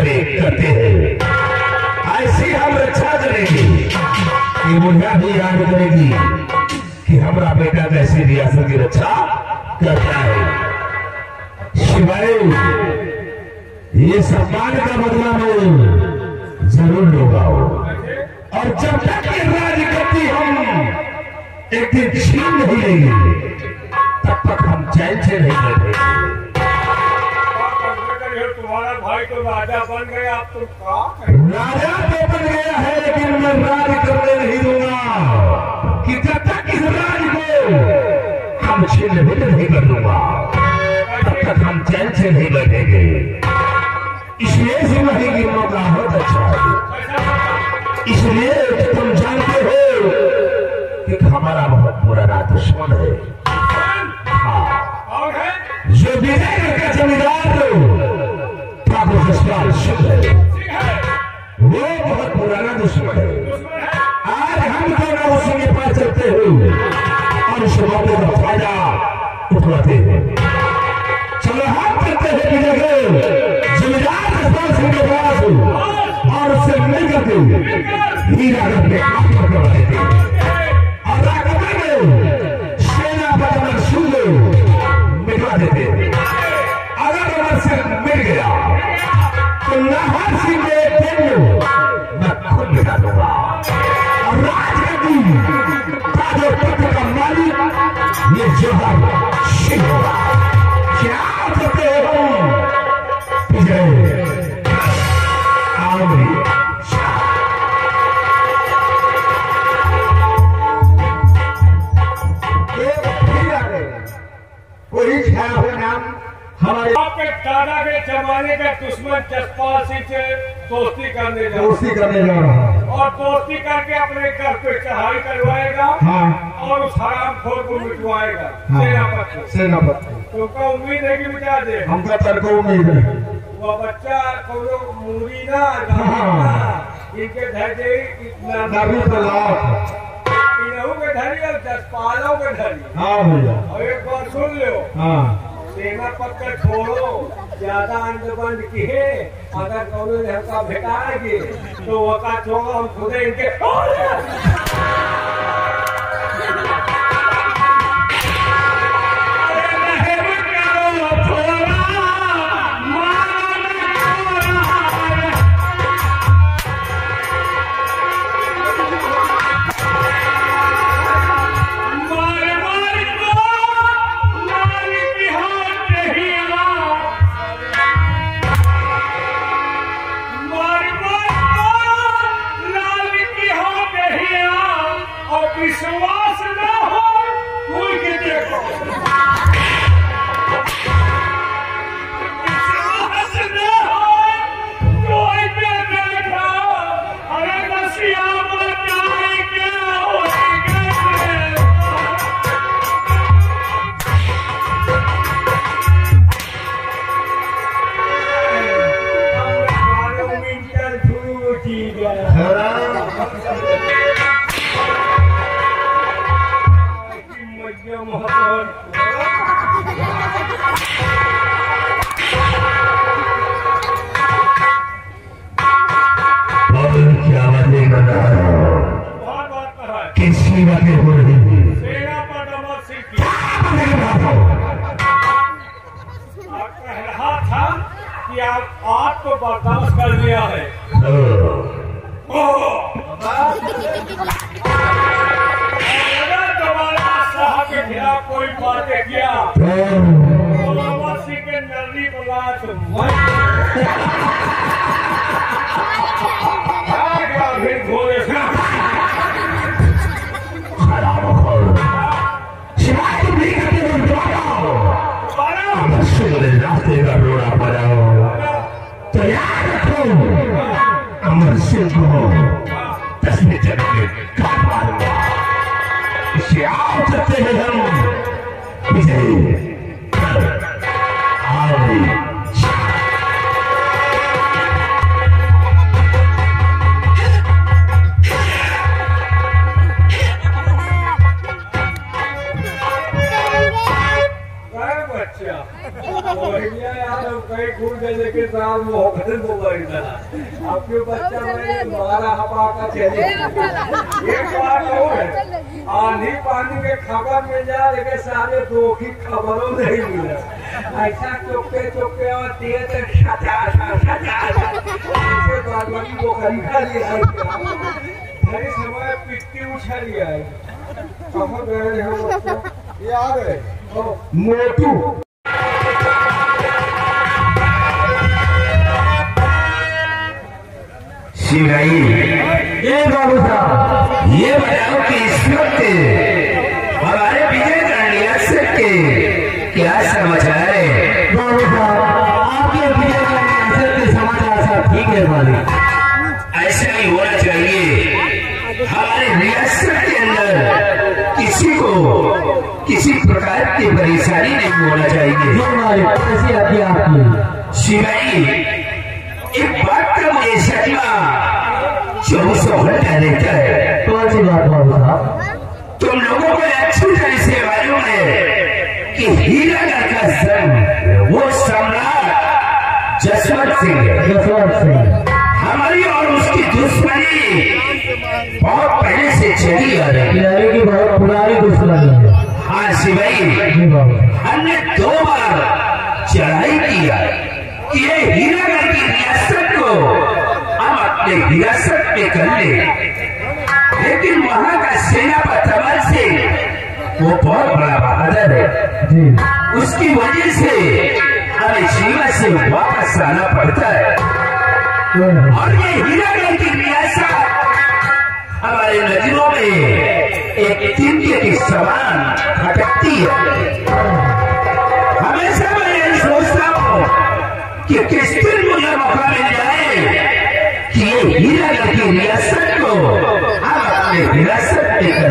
करे करते हैं। ऐसी हम रक्षा करेंगे कि बुढ़िया भी याद करेगी कि हमारा बेटा कैसी रियासत की रक्षा करता है। शिवाय ये सम्मान का बदला मैं जरूर लूंगा और जब तक ये राजगद्दी हम एक दिन छीन नहीं लेंगे तब तक हम चैन से नहीं बैठेंगे। तुम्हारा भाई तो राजा बन गया, आप तुम राजा तो बन गया है लेकिन मैं राज करने नहीं दूंगा कि जब तक इस राज को हम छीन नहीं कर दूंगा तब तक हम चैन से नहीं बैठेंगे। इसलिए सिपाही की मौका बहुत अच्छा है, इसलिए तुम जानते हो कि हमारा बहुत पुराना दुश्मन है। हाँ, जो विजयनगर का जमींदार ठाकुर जसपाल सिंह है, वो बहुत पुराना दुश्मन है। आज हम दोनों उसी के पास चलते हुए और उस मौके का फायदा उठवाते हैं। चलो हम चलते हैं विजयनगर जमींदार जसपाल सिंह के पास और उससे मिल करके हीरागढ़ में आप करवा देते और राघवन में सेना बदल शुरू मिटवा देते। अगर अमर सिंह मिल गया तो नाहर सिंह के दिन मैं खुद मिटा दूंगा और राजगद्दी ताजो तख्त का मालिक ये जौहर सिंह होगा। क्या करते हो विजय वही छाया हुआ नाम हमारे आपके दादा के जमाने का दुश्मन जसपाल सिंह से दोस्ती करने जा रहा है और दोस्ती करके अपने घर पे चढ़ाई करवाएगा। हाँ। और उस हरामखोर को मिटवाएगा। हाँ। सेनापति तुमको उम्मीद है कि मिटा दे? हमका तरको उम्मीद है। वो बच्चा कोनो मूरी ना इनके धैर्य इतना नाभी तो लाख इनहू के धैर्य और जसपालों के धैर्य। हाँ भैया। और एक बात सुन लो, हाँ सेना पक्का छोड़ो, ज्यादा अंडबंड किए अगर कौनो लड़का भेटाएगी तो वो का छोड़ो, हम खुद इनके विश्वास न हो कोई के देखो, विश्वास न हो कोई के देखो। अरे रसिया बताए क्या होएगा? हमारे मिंटल छूटी गया। किसी बातें हो रही थी सेना पर अमर सिंह की कह रहा था कि आप तो बर्दाश्त कर लिया है। अगर दोबारा शाह के खिलाफ कोई बातें किया तो अमर सिंह के नरनी बुला फिर घोड़े रास्ते का रोड़ा पड़ाओ तो याद रखो अमर सिंह को 10 जनों में काट मारूंगा। इसे आप सकते हैं हम विजय बच्चा बढ़िया यार कहीं घूम गए लेकिन राम मोहन मोबाइल आपके बच्चा में 12 हवा का चले एक बात और है आंधी पानी के खबर मिल जाए लेकिन सारे दो की खबरों नहीं मिले ऐसा चौके चौके और दिए थे वो खरीदा लिया मेरी समय पिट्टी उछल आई कहाँ गए हैं ये आ गए मोटू शिवराई ये बाबू साहब ये बताओ कि इस वक्त हमारे विजय रियासत के क्या समाचार है? बाबू साहब आपके विजय रियासत के समाचार सब ठीक है मालिक। ऐसा नहीं होना चाहिए। हमारे रियासत के अंदर किसी को किसी प्रकार की परेशानी नहीं होना चाहिए। कैसी आती आपकी शिवाई एक बात का मुझे सचमा 24 घंटा रहता है। कौन सी बात बाबू साहब? तुम लोगों को अच्छी तरह से मालूम है कि हीरानगर का सन वो सम्राट जसवंत सिंह है। जसवंत सिंह हमारी और उसकी दुश्मनी बहुत पहले से चली आ रही है कि बहुत पुरानी दुश्मनी है। हाँ शिवाई हमने 2 बार चढ़ाई किया कि ये हीरानगर की रियासत को हम अपने हिरासत में कर ले, लेकिन वहाँ का सेनापति अमर सिंह वो बहुत बड़ा बहादुर है। उसकी वजह से हमें शिवा से वापस आना पड़ता है और ये हीरानगर की रियासत हमारे नजरों में एक तिनके के समान खटकती है। हमेशा मैं यही सोचता हूँ कि किस दिन मुझे मौका मिल जाए कि ये हीरानगर की रियासत को हम अपने विरासत में करें।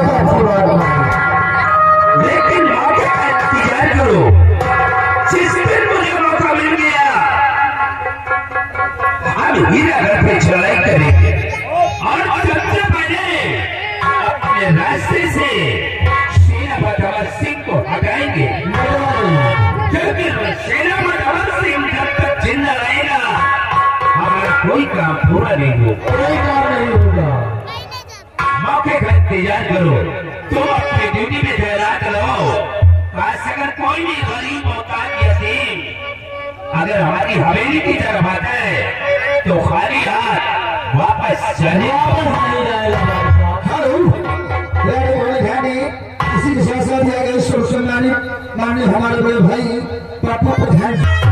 लेकिन मौके का इंतजार करो। जिस दिन मुझे मौका मिल गया हम हीरानगर पे चढ़ाई करेंगे और सबसे पहले अपने रास्ते से सेनापति अमर सिंह को हटाएंगे, क्योंकि सेनापति अमर सिंह जब तक जिंदा रहेगा हमारा कोई काम पूरा नहीं होगा। मौके का इंतजार करो। तुम अपनी ड्यूटी में तैनात रहो। काश अगर कोई भी गरीब औकात यतीम अगर हमारी हवेली की तरफ आता है तो खाली हाथ वापस चले इसी के साथ साथ माननीय हमारे बड़े भाई पप्पू प्रधान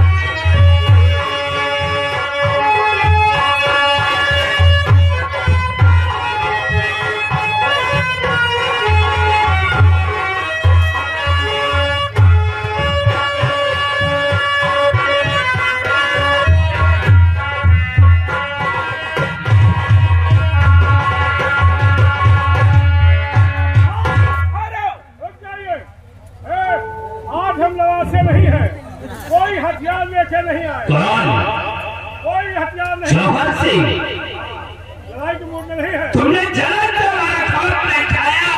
नहीं आए। कोई हथियार नहीं। जौहर सिंह लड़ाई के मूड में नहीं है। तुमने जलन तो हमारा खौफ नहीं खाया।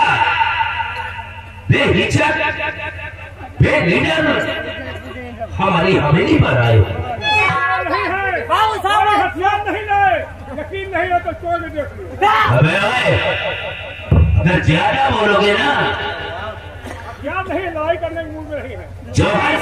बेहिचक बेनिडर हमारी हवेली पर आए। नहीं है। हथियार नहीं लाए। यकीन नहीं है तो चोर देख लो। अबे अगर ज्यादा बोलोगे ना हथियार नहीं, लड़ाई करने के मूड में नहीं है। जौहर